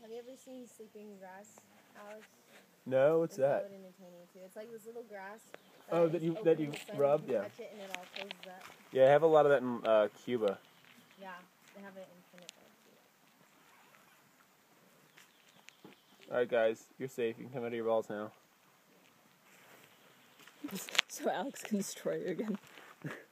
Have you ever seen sleeping grass, Alex? No, what's that? It in Titanium too. It's like this little grass. That you rub, yeah. Touch it and it all closes up. Yeah, I have a lot of that in Cuba. Yeah, they have it infinite. Alright guys, you're safe. You can come out of your balls now. So Alex can destroy you again.